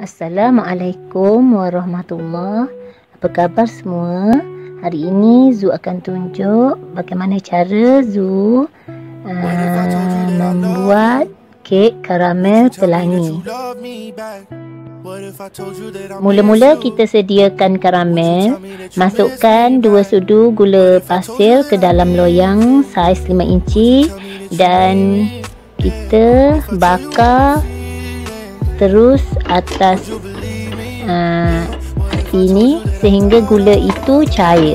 Assalamualaikum warahmatullahi. Apa khabar semua? Hari ini Zu akan tunjuk bagaimana cara Zu membuat kek karamel pelangi. Mula-mula kita sediakan karamel. Masukkan 2 sudu gula pasir ke dalam loyang saiz 5 inci dan kita bakar terus atas sini sehingga gula itu cair.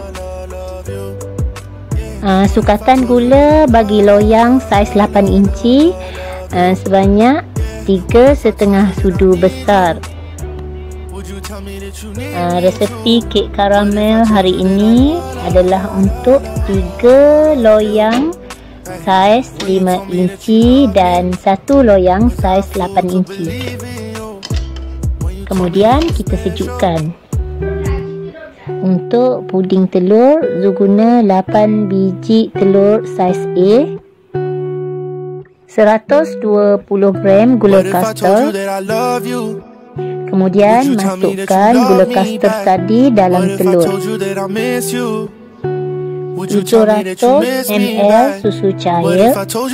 Sukatan gula bagi loyang saiz 8 inci sebanyak 3,5 sudu besar. Resepi kek karamel hari ini adalah untuk 3 loyang saiz 5 inci dan 1 loyang saiz 8 inci. Kemudian kita sejukkan. Untuk puding telur, Zu guna 8 biji telur saiz A, 120 gram gula kastor. Kemudian masukkan gula kastor tadi dalam telur. 700 ml susu cair.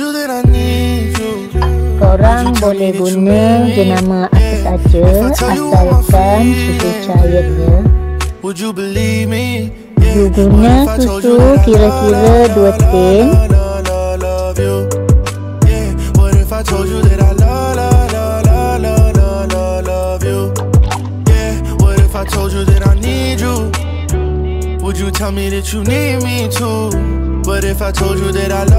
Korang boleh guna jenama apa saja asalkan susu cairnya. Zu guna susu kira-kira 2 tin. Would you tell me that you need me too? But if I told you that I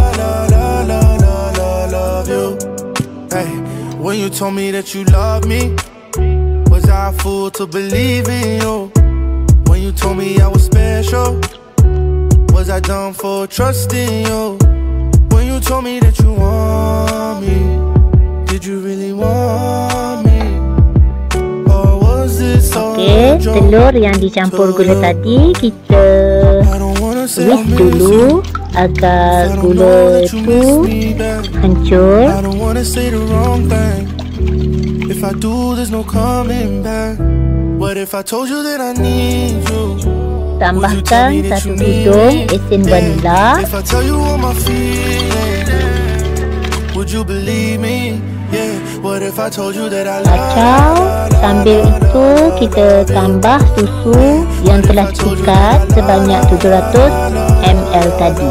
love you, hey, when you told me that you love me, was I a fool to believe in you? When you told me I was special, was I dumb for trusting you? When you told me that you want me, did you really want me? Okey, telur yang dicampur gula tadi kita whisk dulu agar gula itu hancur. Tambahkan 1 tudung esen vanila. Kacau. Sambil itu kita tambah susu yang telah diikat sebanyak 700 ml tadi.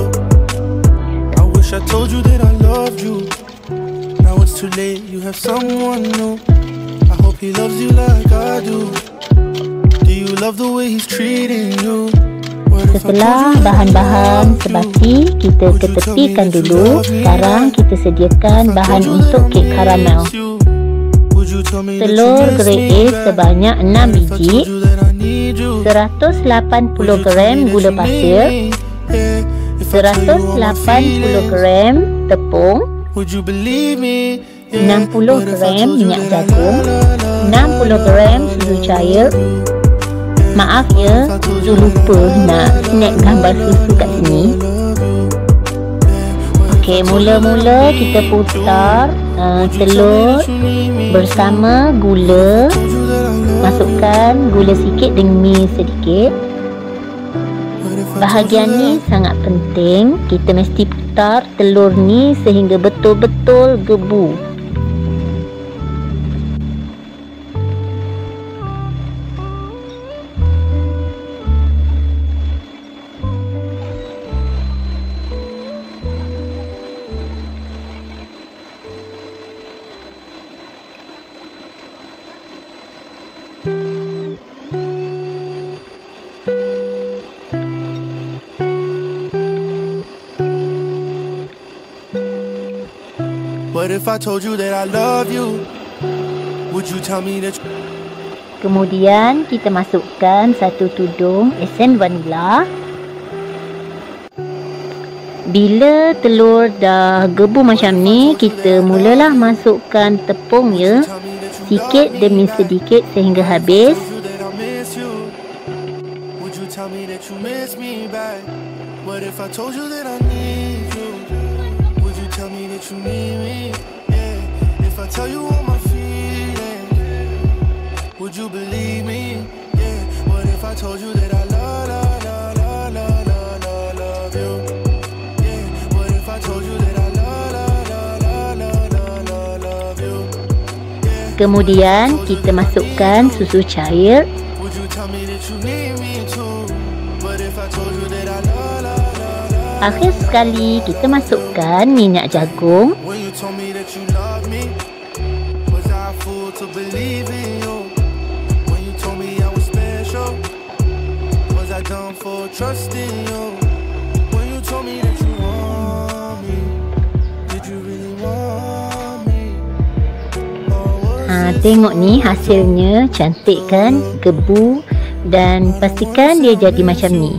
Setelah bahan-bahan sebati kita ketepikan dulu, sekarang kita sediakan bahan untuk kek karamel. Telur grade A sebanyak 6 biji, 180 gram gula pasir, 180 gram tepung, 60 gram minyak jagung, 60 gram susu cair. Maaf ya, Zu lupa nak snap gambar susu kat sini. Okey, mula-mula kita putar telur bersama gula. Masukkan gula sikit dengan mi sedikit. Bahagian ni sangat penting. Kita mesti putar telur ni sehingga betul-betul gebu. But if I told you that I love you, would you tell me that? Kemudian kita masukkan 1 tudung esen vanila. Bila telur dah gebu macam ni, kita mulalah masukkan tepung ya, sikit demi sedikit sehingga habis. Tell me that you need me, yeah. If I tell you all my feelings, Kemudian kita masukkan susu cair. Akhir sekali kita masukkan minyak jagung. Tengok ni hasilnya cantik kan, gebu, dan pastikan dia jadi macam ni.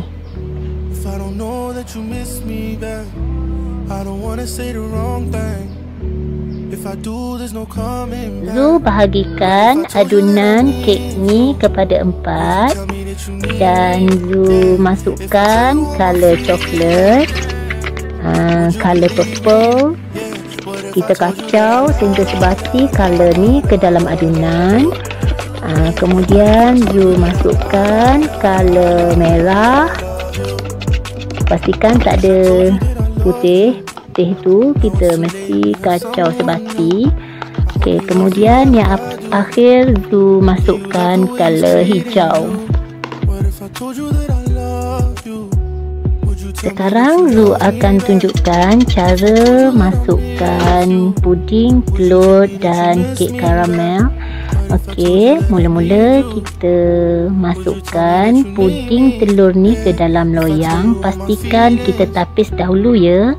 Zu bahagikan adunan kek ni kepada 4 dan Zu masukkan color coklat, color purple. Kita kacau sehingga sebati color ni ke dalam adunan. Kemudian Zu masukkan color merah. Pastikan tak ada putih. Putih tu kita mesti kacau sebati. Okey, kemudian yang akhir Zu masukkan color hijau. Sekarang Zu akan tunjukkan cara masukkan puding telur dan kek karamel. Okey, mula-mula kita masukkan puding telur ni ke dalam loyang. Pastikan kita tapis dahulu ya.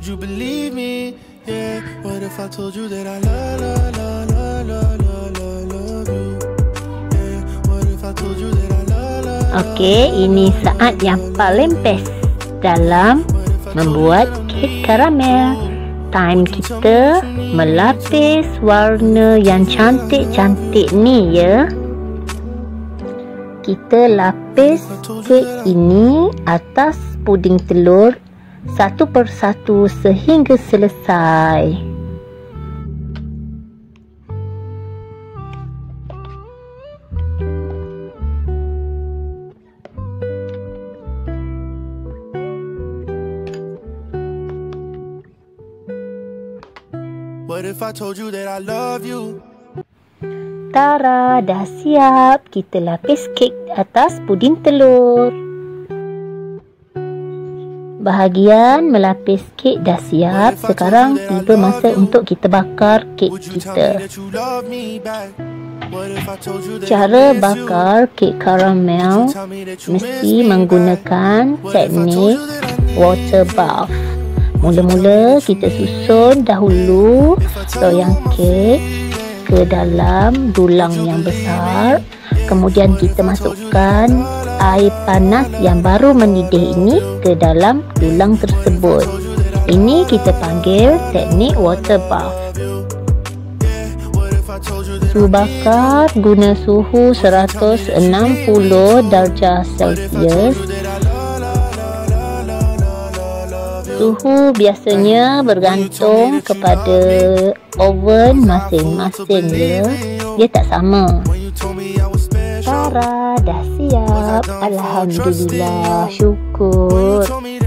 Okey, ini saat yang paling best dalam membuat kek karamel. Time kita melapis warna yang cantik-cantik ni ya. Kita lapis kek ini atas puding telur satu persatu sehingga selesai. What if I told you that I love you? Tara, dah siap. Kita lapis kek atas puding telur. Bahagian melapis kek dah siap. Sekarang tiba masa untuk kita bakar kek kita. Cara bakar kek karamel mesti menggunakan teknik water bath. Mula-mula kita susun dahulu loyang kek ke dalam dulang yang besar. Kemudian kita masukkan air panas yang baru mendidih ini ke dalam dulang tersebut. Ini kita panggil teknik water bath. Suhu bakar guna suhu 160 darjah Celsius. Suhu biasanya bergantung kepada oven masing-masing ya. Dia tak sama. Tara, dah siap. Alhamdulillah, syukur.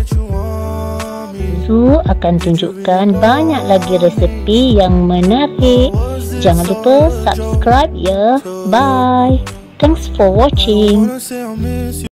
Zu akan tunjukkan banyak lagi resepi yang menarik. Jangan lupa subscribe ya. Bye. Thanks for watching.